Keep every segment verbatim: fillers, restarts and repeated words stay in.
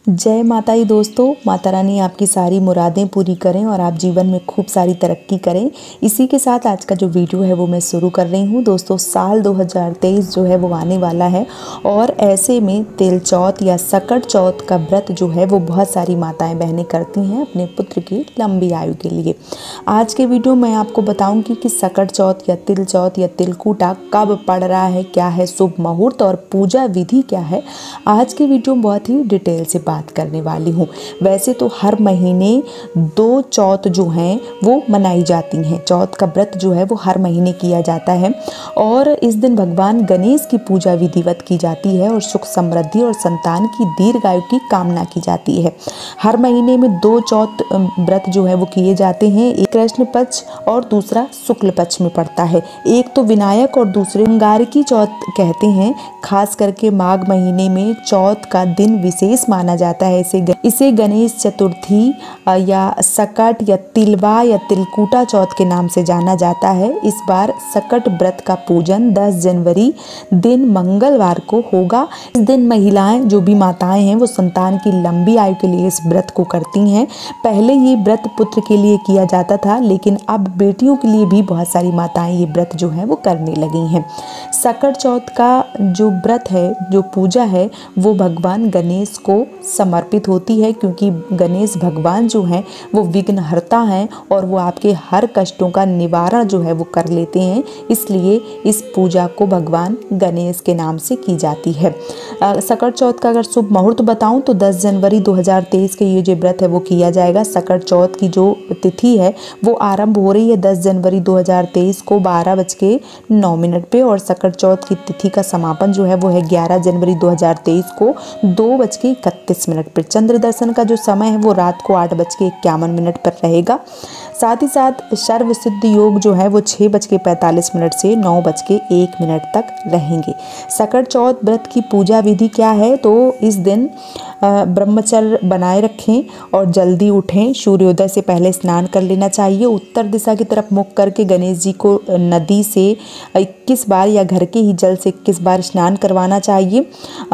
जय माता दी दोस्तों। माता रानी आपकी सारी मुरादें पूरी करें और आप जीवन में खूब सारी तरक्की करें। इसी के साथ आज का जो वीडियो है वो मैं शुरू कर रही हूँ। दोस्तों साल दो हज़ार तेईस जो है वो आने वाला है और ऐसे में तिल चौथ या सकट चौथ का व्रत जो है वो बहुत सारी माताएं बहनें करती हैं अपने पुत्र की लंबी आयु के लिए। आज के वीडियो में आपको बताऊँगी कि सकट चौथ या तिल चौथ या तिलकुटा कब पड़ रहा है, क्या है शुभ मुहूर्त और पूजा विधि क्या है। आज के वीडियो में बहुत ही डिटेल से बात करने वाली हूँ। वैसे तो हर महीने दो चौथ जो हैं वो मनाई जाती हैं। चौथ का व्रत जो है वो हर महीने किया जाता है और इस दिन भगवान गणेश की पूजा विधिवत की जाती है और सुख समृद्धि और संतान की दीर्घायु की कामना की जाती है। हर महीने में दो चौथ व्रत जो है वो किए जाते हैं। एक कृष्ण पक्ष और दूसरा शुक्ल पक्ष में पड़ता है। एक तो विनायक और दूसरे अंगारकी चौथ कहते हैं। खास करके माघ महीने में चौथ का दिन विशेष माना जाता है। इसे इसे गणेश चतुर्थी या सकट या तिलवा या तिलकुटा चौथ के नाम से जाना जाता है। इस बार सकट व्रत का पूजन दस जनवरी दिन मंगलवार को होगा। इस दिन महिलाएं जो भी माताएं हैं वो संतान की लंबी आयु के लिए इस व्रत को करती हैं। पहले ये व्रत पुत्र के लिए किया जाता था, लेकिन अब बेटियों के लिए भी बहुत सारी माताएं ये व्रत जो है वो करने लगी हैं। सकट चौथ का जो व्रत है, जो पूजा है, वो भगवान गणेश को समर्पित होती है, क्योंकि गणेश भगवान जो हैं वो विघ्नहर्ता हैं और वो आपके हर कष्टों का निवारण जो है वो कर लेते हैं। इसलिए इस पूजा को भगवान गणेश के नाम से की जाती है। सकट चौथ का अगर शुभ मुहूर्त बताऊं तो दस जनवरी दो हज़ार तेईस के ये जो व्रत है वो किया जाएगा। सकट चौथ की जो तिथि है वो आरंभ हो रही है दस जनवरी दो हज़ार तेईस को बारह बज के नौ मिनट पे और सकट चौथ की तिथि का समापन जो है वो है ग्यारह जनवरी दो हज़ार तेईस को दो बज के इकतीस मिनट पर। चंद्र दर्शन का जो समय है वो रात को आठ बज के इक्यावन मिनट पर रहेगा। साथ ही साथ सर्व सिद्ध योग जो है वो छः बज के पैंतालीस मिनट से नौ बज के एक मिनट तक रहेंगे। सकट चौथ व्रत की पूजा विधि क्या है, तो इस दिन ब्रह्मचर्य बनाए रखें और जल्दी उठें। सूर्योदय से पहले स्नान कर लेना चाहिए। उत्तर दिशा की तरफ मुख करके गणेश जी को नदी से इक्कीस बार या घर के ही जल से इक्कीस बार स्नान करवाना चाहिए।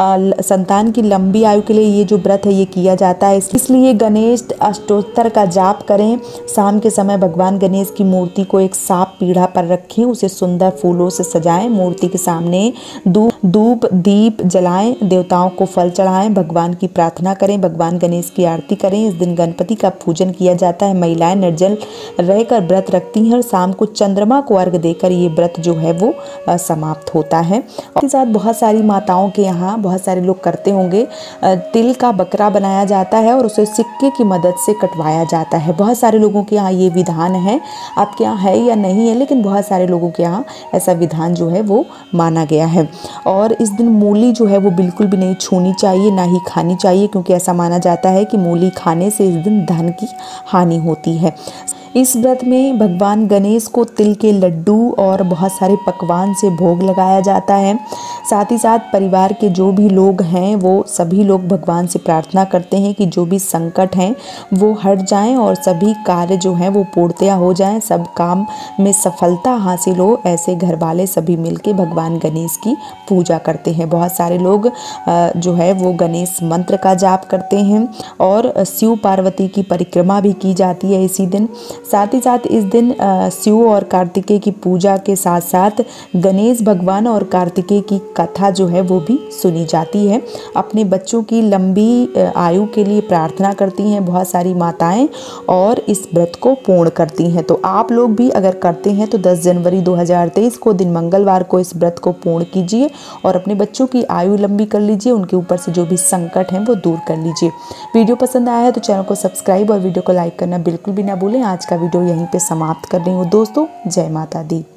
संतान की लंबी आयु के लिए ये जो व्रत है ये किया जाता है, इसलिए गणेश अष्टोत्तर का जाप करें। शाम के समय भगवान गणेश की मूर्ति को एक साफ पीढ़ा पर रखें, उसे सुंदर फूलों से सजाएं। मूर्ति के सामने धूप दीप जलाएं, देवताओं को फल चढ़ाएं, भगवान की प्रार्थना करें, भगवान गणेश की आरती करें। इस दिन गणपति का पूजन किया जाता है। महिलाएं निर्जल रहकर व्रत रखती हैं और शाम को चंद्रमा को अर्घ देकर ये व्रत जो है वो समाप्त होता है। और साथ बहुत सारी माताओं के यहाँ बहुत सारे लोग करते होंगे, तिल का बकरा बनाया जाता है और उसे सिक्के की मदद से कटवाया जाता है। बहुत सारे लोगों के यहाँ ये विधान है, आपके यहाँ है या नहीं है, लेकिन बहुत सारे लोगों के यहाँ ऐसा विधान जो है वो माना गया है। और इस दिन मूली जो है वो बिल्कुल भी नहीं छूनी चाहिए, ना ही खानी चाहिए, क्योंकि ऐसा माना जाता है कि मूली खाने से इस दिन धन की हानि होती है। इस व्रत में भगवान गणेश को तिल के लड्डू और बहुत सारे पकवान से भोग लगाया जाता है। साथ ही साथ परिवार के जो भी लोग हैं वो सभी लोग भगवान से प्रार्थना करते हैं कि जो भी संकट हैं वो हट जाएं और सभी कार्य जो हैं वो पूर्णतया हो जाएं, सब काम में सफलता हासिल हो। ऐसे घर वाले सभी मिलके भगवान गणेश की पूजा करते हैं। बहुत सारे लोग जो है वो गणेश मंत्र का जाप करते हैं और शिव पार्वती की परिक्रमा भी की जाती है इसी दिन। साथ ही साथ इस दिन शिव और कार्तिकेय की पूजा के साथ साथ गणेश भगवान और कार्तिकेय की कथा जो है वो भी सुनी जाती है। अपने बच्चों की लंबी आयु के लिए प्रार्थना करती हैं बहुत सारी माताएं और इस व्रत को पूर्ण करती हैं। तो आप लोग भी अगर करते हैं तो दस जनवरी दो हज़ार तेईस को दिन मंगलवार को इस व्रत को पूर्ण कीजिए और अपने बच्चों की आयु लंबी कर लीजिए। उनके ऊपर से जो भी संकट हैं वो दूर कर लीजिए। वीडियो पसंद आया है तो चैनल को सब्सक्राइब और वीडियो को लाइक करना बिल्कुल भी ना भूलें। आज का वीडियो यहीं पे समाप्त कर रही हूँ दोस्तों। जय माता दी।